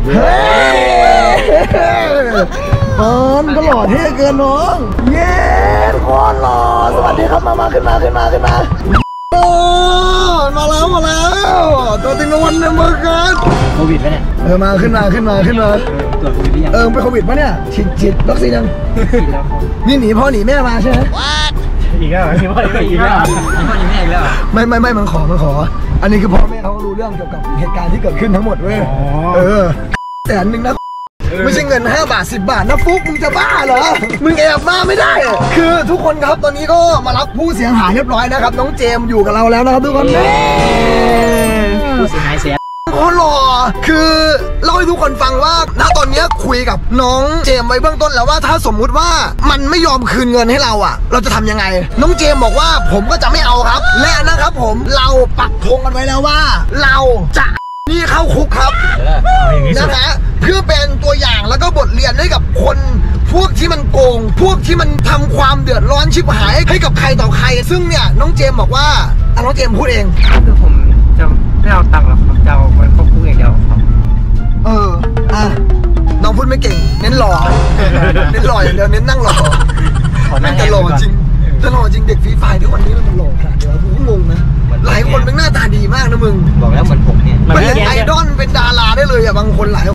เฮ้ยมันก็หล่อเท่เกินน้องเย้โคตรหล่อสวัสดีครับมาขึ้นมาโอ้มาแล้วตัวจริงวันในเมืองกันโควิดไหมเนี่ยมาขึ้นมาตรวจโควิดหรือยังเป็นโควิดปะเนี่ยฉีดวัคซีนยังนี่หนีพ่อหนีแม่มาใช่ไหมอีกแล้วพ่อหนีแม่อีกแล้วไม่มันขออันนี้คือพ่อแม่เขารู้เรื่องเกี่ยวกับเหตุการณ์ที่เกิดขึ้นทั้งหมดเว้ย100,000นะไม่ใช่เงิน5 บาท10 บาทนะฟุกมึงจะบ้าเหรอมึงแอบมาไม่ได้คือทุกคนครับตอนนี้ก็มารับผู้เสียหายเรียบร้อยนะครับน้องเจมอยู่กับเราแล้วนะครับทุกคนผู้เสียหายเสียโคตรหล่อคือเล่าให้ทุกคนฟังว่าณตอนนี้คุยกับน้องเจมไว้เบื้องต้นแล้วว่าถ้าสมมุติว่ามันไม่ยอมคืนเงินให้เราเราจะทำยังไงน้องเจมบอกว่าผมก็จะไม่เอาครับและนะครับผมเราปักธงกันไว้แล้วว่าเราจะนี่เข้าคุกครับนะฮะเพื่อเป็นตัวอย่างแล้วก็บทเรียนให้กับคนพวกที่มันโกงพวกที่มันทำความเดือดร้อนชิบหายให้กับใครต่อใครซึ่งเนี่ยน้องเจมบอกว่าน้องเจมพูดเองคือผมจะไม่เอาตังค์หรอกครับจะเอาไว้ควบคุมอย่างเดียวครับน้องพูดไม่เก่งเน้นหล่ออย่างเดียวเน้นนั่งหล่อมันจะหล่อจริงเด็กฟรีไฟที่วันนี้มันหล่อขนาดนี้กูก็งงนะหลายคนเป็นหน้าตาดีมากนะมึงบอกแล้วเหมือนผมเนี่ยเป็นไอดอลเป็นดาราได้เลยบางคนหลาย